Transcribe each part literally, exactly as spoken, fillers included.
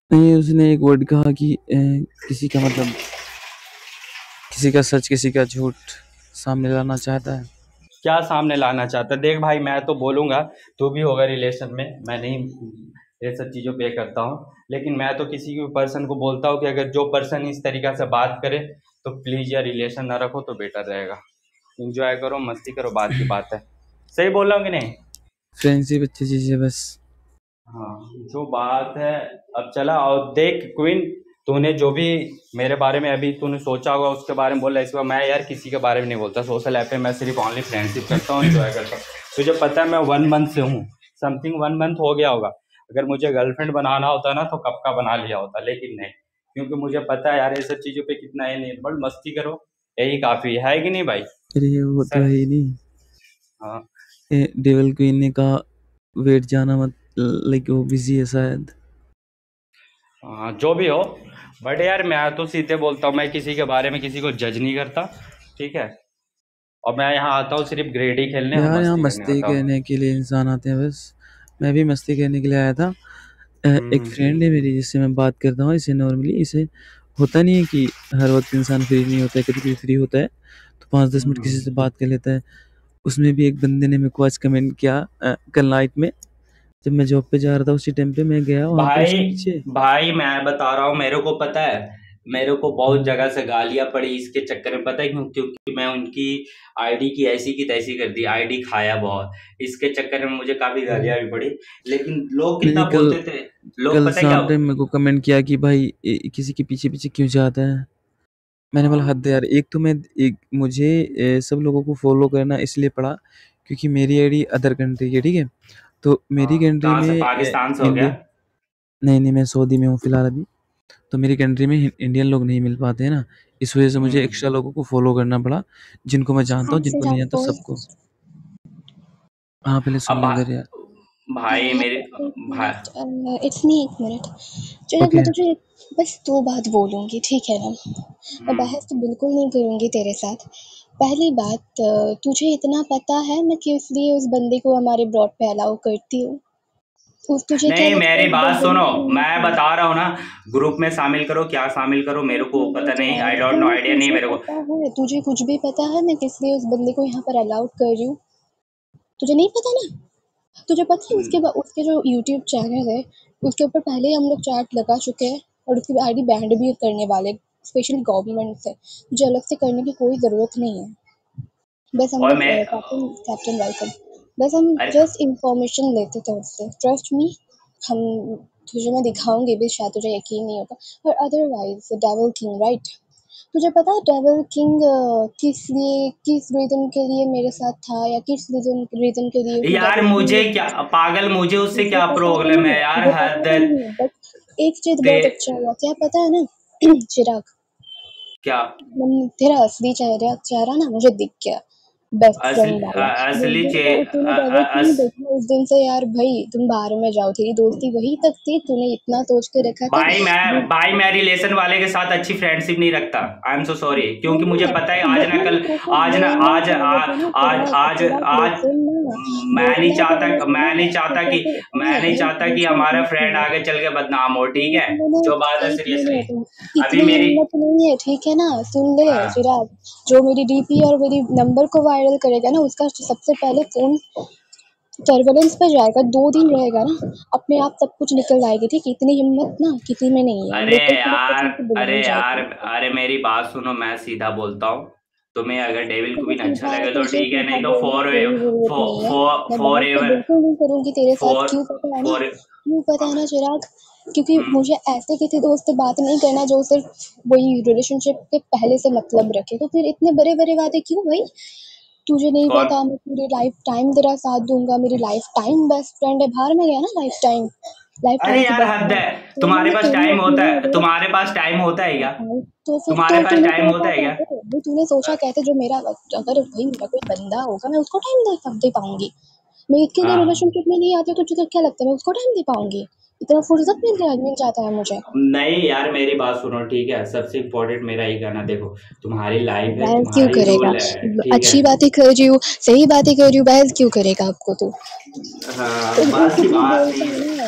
नहीं, उसने एक वर्ड कहा कि अ, किसी का मतलब किसी का सच किसी का झूठ सामने लाना चाहता है। क्या सामने लाना चाहता है? देख भाई, मैं तो बोलूँगा तू भी होगा रिलेशन में, मैं नहीं ये सब चीज़ों पे करता हूँ, लेकिन मैं तो किसी भी पर्सन को बोलता हूँ कि अगर जो पर्सन इस तरीक़ा से बात करे तो प्लीज़ यार रिलेशन ना रखो तो बेटर रहेगा। एंजॉय करो, मस्ती करो, बात की बात है। सही बोल रहा हूँ कि नहीं? फ्रेंडशिप अच्छी चीज़ है बस। हाँ, जो बात है। अब चला और देख क्वीन, तूने जो भी मेरे बारे में अभी तूने सोचा होगा उसके बारे में बोल रहा है, इसके बाद मैं यार किसी के बारे में नहीं बोलता सोशल ऐप पे। मैं सिर्फ ओनली फ्रेंडशिप करता हूँ, एंजॉय करता हूँ। तुझे पता है मैं वन मंथ से हूँ, समथिंग वन मंथ हो गया होगा। अगर मुझे गर्लफ्रेंड बनाना होता ना तो कब का बना लिया होता, लेकिन नहीं, क्योंकि मुझे पता है यार ये सब चीज़ों पे कितना है नहीं, बट मस्ती करो, यही काफ़ी है कि नहीं भाई? अरे ये वो तो सर। है ही नहीं। हाँ। ए, डेविल क्वीन ने कहा वेट जाना मत, लाइक वो बिजी है शायद। हाँ, जो भी हो, बट यार मैं तो सीधे बोलता हूँ, मैं किसी के बारे में किसी को जज नहीं करता, ठीक है? और मैं यहाँ आता हूँ सिर्फ ग्रेड ही खेलने और यार यहाँ मस्ती करने मस्ती आता हूँ। करने के लिए इंसान आते हैं बस। मैं भी मस्ती करने के लिए आया था। अ, एक हम्म। फ्रेंड है मेरी जिससे मैं बात करता हूँ, इसे नॉर्मली इसे होता नहीं है कि हर वक्त इंसान फ्री नहीं होता है, कभी कभी फ्री होता है तो पाँच दस मिनट किसी हम्म। से बात कर लेता है। उसमें भी एक बंदे ने मेरे को आज कमेंट किया, अ, कल नाइट में जब मैं जॉब पे जा रहा था उसी टाइम पे मैं गया वहाँ पे भाई उसके पीछे। भाई मैं बता रहा हूँ, मेरे को पता है, मेरे को बहुत जगह से गालियां पड़ी इसके चक्कर में, पता है क्यों? क्योंकि मैं उनकी आईडी की ऐसी की तैसी कर दी, आईडी खाया बहुत, इसके चक्कर में मुझे काफी गालियां भी पड़ी। लेकिन लोग नहीं कितना कल बोलते थे, लोग कल पता है क्या। शाम टाइम मेरे को कमेंट किया कि भाई ए, किसी के पीछे पीछे क्यों जाता है। मैंने बोला हाँ। हद है यार। एक तो मैं एक मुझे ए, सब लोगों को फॉलो करना इसलिए पड़ा क्योंकि मेरी आईडी अदर कंट्री की है, ठीक है। तो मेरी हाँ, कंट्री कहाँ में से? ए, पाकिस्तान से हो गया? इंडियन नहीं नहीं मैं सऊदी में हूँ फिलहाल अभी। तो मेरी कंट्री में हि- इंडियन लोग नहीं मिल पाते हैं ना। इस वजह से मुझे हम्म। एक्स्ट्रा लोगों को फॉलो करना पड़ा, जिनको मैं जानता हूँ हमसे जिनको नहीं जानता बोल। सबको। हाँ पहले अब सुन लो इधर यार। भा- भाई हाँ, मेरे एक भाई। मिनट, इट्स नहीं, एक मिनट। चिराग, ओके। मैं तुझे बस दो बात बोलूंगी, ठीक है ना? मैं हम्म। बहस तो बिल्कुल नहीं करूंगी तेरे साथ। पहली बात, अ, तुझे इतना पता है मैं किस लिए उस बंदे को हमारे ब्रॉड पे अलाउ करती हूँ? तु- तुझे क्या नहीं, लगता है मेरी उस बात बंदे सुनो, ने क्यों मैं किया? बता रहा हूँ ना, ग्रुप में शामिल करो, क्या शामिल करो मेरे एक को मिनट पता नहीं, आई यार, डोंट नो, तुम्हें आइडिया नहीं है तुझे मेरे को। पता है, तुझे कुछ भी पता है मैं किस लिए उस बंदे को यहाँ पर अलाउड कर रही हूँ? तुझे नहीं पता ना? तुझे पता है उसके बाद उसके जो यूट्यूब चैनल है उसके ऊपर पहले ही हम लोग चैट लगा चुके हैं और उसकी आईडी बैंड भी करने वाले, स्पेशली गवर्नमेंट से। मुझे अलग से करने की कोई ज़रूरत नहीं है। बस हम और लोग मैं कैप्टन कैप्टन वेलकम, बस हम अरे जस्ट इंफॉर्मेशन लेते थे उससे। ट्रस्ट मी, हम तुझे मैं दिखाऊंगी भी, शायद तुझे यकीन नहीं होगा। और अदरवाइज डेविल किंग, राइट? तुझे पता है डेविल किंग किस लिए, किस रीजन के लिए मेरे साथ था, या किस रीजन रीजन के लिए उसने यार डेविल मुझे किंग? क्या पागल, मुझे उससे मुझे क्या पता प्रॉब्लम नहीं है है, यार? मुझे पता हद नहीं है, बट एक चीज ते बहुत अच्छा हुआ, क्या पता है ना? चिराग, क्या? मन- तेरा असली चेहरा चेहरा ना मुझे दिख गया, बेस्ट फ्रेंड असली वाला। अ- जिस असली दिन चे से अ, तूने अ, डेविल किंग अस, देखा उस दिन से यार भाई तुम बाहर में जाओ, तेरी दोस्ती वही तक थी, तूने इतना सोच के रखा था। भाई मैं बट भाई मैं रिलेशन वाले के साथ अच्छी फ्रेंडशिप नहीं रखता। आई एम सो सॉरी, क्योंकि मुझे पता है आज बट ना मैंने कल, ऐसा आज ना बोलना आज आ, चाहते ना आज चिराग, आज चिराग आज लिसन ना, मैं नहीं बोलना चाहता चाहना मैं सुनो, नहीं चाहता तो कि फिर मैं नहीं सुनिए, एक चाहता कि बीच में हमारा एक फ्रेंड मिनट, आगे चल के बदनाम हो, ठीक एक है? जो मिनट, बात है एक सीरियसली। मिनट, अभी इतनी मेरी हिम्मत नहीं है, ठीक है ना? सुन ले हाँ। चिराग, जो मेरी डीपी और मेरी नंबर को वायरल करेगा ना उसका सबसे पहले फोन सर्वेलेंस पे जाएगा, दो दिन रहेगा ना, अपने आप सब कुछ निकल आएगी, ठीक है? इतनी हिम्मत ना किसी में नहीं है, अरे लोकल पुलिस यार, स्टेशन से अरे बुलाई यार, जाएगी। अरे मेरी बात सुनो, मैं सीधा बोलता हूँ। तुम्हें अगर डेविल मुझे क्वीन अच्छा सीधा लगे तो तुझे ठीक है, सीधा नहीं तो बोलने की फॉर कोई ज़रूरत नहीं है। फॉर मैं फॉर बहस तो एवर बिल्कुल नहीं करूँगी तेरे साथ, फॉर क्यों पता है ना? फॉर क्यों पता है ना चिराग? क्योंकि मुझे ऐसे किसी दोस्त से बात नहीं करना जो सिर्फ वही रिलेशनशिप के पहले से मतलब रखे। तो फिर इतने बड़े-बड़े वादे क्यों भाई? तुझे नहीं कौन? पता, मैं पूरी लाइफ टाइम तेरा साथ दूँगा, मेरी लाइफ टाइम बेस्ट फ्रेंड है, बाहर में गया ना लाइफ टाइम, लाइफ अरे टाइम की यार बेस्ट हद फ्रेंड। है। तो तुम्हारे मैंने पास तेरी टाइम होता ओपिनियन है? अगर, तुम्हारे पास टाइम होता है क्या? हाँ, तो फिर तो तुम्हारे पास तूने टाइम होता सोचा है क्या? कैसे, भाई तूने सोचा कैसे जो मेरा, अगर भाई मेरा कोई बंदा होगा मैं उसको टाइम दे कब दे पाऊंगी? मैं इसके लिए हाँ। रिलेशनशिप में नहीं आती हूँ, तो तुझे क्या लगता है मैं उसको टाइम दे पाऊंगी? इतना फुर्सत मिल जाए मिल जाता है मुझे? नहीं यार, मेरी बात सुनो, ठीक है? सबसे इम्पोर्टेंट मेरा ही कहना, देखो, तुम्हारी लाइफ है, बहस क्यों तुम्हारी करेगा? रूल है, ठीक है? अच्छी बातें कर रही हूँ, सही बातें कर रही हूँ, बहस क्यों करेगा आपको तू? हाँ, तो बात की इसीलिए बात बोलते नहीं हैं है। ना,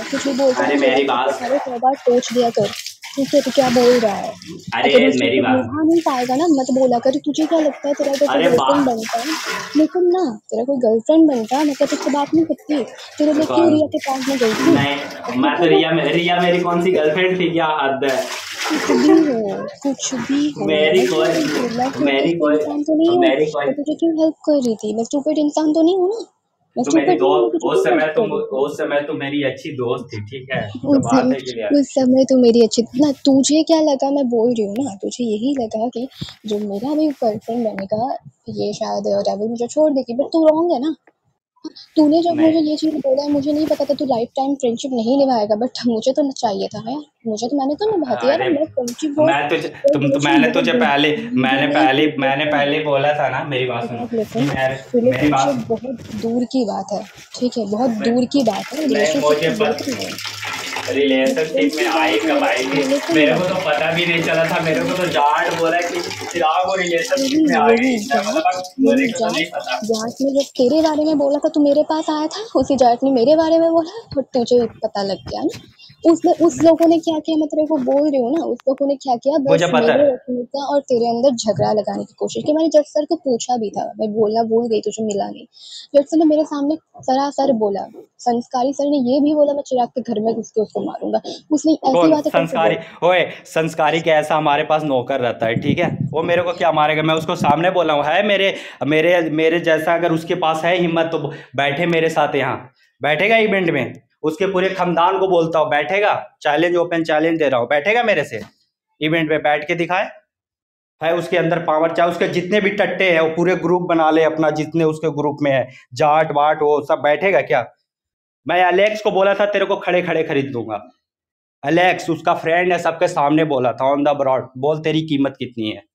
कुछ भी बोलता अरे है मेरी मेरा बात सारे सौ बार सोच दिया कर। ठीक है, तो क्या बोल रहा है? अरे अगर उसको मेरी तो बात निभा नहीं पाएगा ना, मत बोला कर। तुझे क्या लगता है तेरा अगर कोई अरे गर्लफ्रेंड बात बनता, लेकिन ना तेरा कोई गर्लफ्रेंड बनता, मैं क्या तुझसे बात नहीं करती? तेरे लिए क्यों कौन रिया के पास में गई थी? नहीं, मैं ठीक तो है ना? रिया रिया मेरी कौन सी गर्लफ्रेंड थी? क्या हद है। कुछ भी हो, कुछ भी हो, मेरी मैं क्यों कोई बोलती हूँ? मैं मेरी स्टूपिड कोई इंसान तो नहीं हूँ। मेरी कोई मैं तुझे क्यों हेल्प कर रही थी? मैं स्टूपिड इंसान तो नहीं हूँ ना। मैं तो मेरी स्टूपिड नहीं हूँ, मैं दोस्त तुझे उस क्यों समय हेल्प तुम कर रही थी? उस समय तो मेरी अच्छी दोस्त थी, ठीक है, तो उस बात समय है क्लियर। उस समय तो मेरी अच्छी ना, तुझे क्या लगा? मैं बोल रही हूँ ना, तुझे यही लगा कि जो मेरा भी गर्लफ्रेंड बनेगा, ये शायद डेविल मुझे छोड़ देगी, बट तू रॉन्ग है ना। तूने जब मुझे नहीं ये चीज़ बोला, मुझे नहीं पता था तू लाइफ टाइम फ्रेंडशिप नहीं निभाएगा, बट मुझे तो चाहिए था यार। मुझे तो मैंने तो निभा दिया यार। अरे मेरा फ्रेंडशिप बहुत, मैं तुझे मेरा तुम तो रिलेशन मैंने बहुत तुझे दूर, पहले मैंने मेरी पहले एक मैंने लिसन, पहले बोला था ना, मेरी बात सुनो एक कि लिसन, मेरे मेरी रिलेशनशिप बात बहुत दूर की बात है। ठीक है, बहुत मैं, दूर की बात है, नहीं रिलेशनशिप मुझे तो पता बोलते हैं। रिलेशनशिप में फ्रेंडशिप आई बहुत कब है, आई थी, रिलेशन मेरे को बहुत तो है। पता भी नहीं चला था। मेरे को तो जाट बोला कि चिराग वो रिलेशनशिप यही में आ यही गई। मैं जाट, बोला यही मेरे को तो नहीं जाट, पता। जाट ने जब तेरे बारे में बोला था, तू मेरे पास आया था, उसी जाट ने मेरे बारे में बोला और तुझे पता लग गया ना। उसने उस लोगों ने क्या किया, मैं तेरे को बोल रही हूँ ना, उस लोगों ने क्या किया, मुझे बस पता मेरे है। रखने का और तेरे अंदर झगड़ा लगाने की कोशिश की। मैंने जज सर को पूछा भी था, मैं बोलना भूल गई, तुझे मिला नहीं। जज सर ने मेरे सामने सरासर बोला, संस्कारी सर ने ये भी बोला मैं चिराग के घर में घुस के उसको मारूंगा। उसने ऐसी कौन बातें करके संस्कारी? बोला। ओए संस्कारी के ऐसा हमारे पास नौकर रहता है, ठीक है, वो मेरे को क्या मारेगा? मैं उसको सामने बोला हूँ है मेरे मेरे मेरे जैसा अगर उसके पास है हिम्मत तो बैठे मेरे साथ यहाँ, बैठेगा इवेंट में। उसके पूरे खानदान को बोलता हूँ बैठेगा, चैलेंज ओपन चैलेंज दे रहा हूँ, बैठेगा मेरे से इवेंट में, बैठ के दिखाए। है उसके अंदर पावर, चाहे उसके जितने भी टट्टे हैं वो पूरे ग्रुप बना ले अपना, जितने उसके ग्रुप में है जाट वाट वो सब, बैठेगा क्या? मैं अलेक्स को बोला था तेरे को खड़े खड़े खरीद दूंगा। अलेक्स उसका फ्रेंड है, सबके सामने बोला था ऑन द ब्रॉड, बोल तेरी कीमत कितनी है।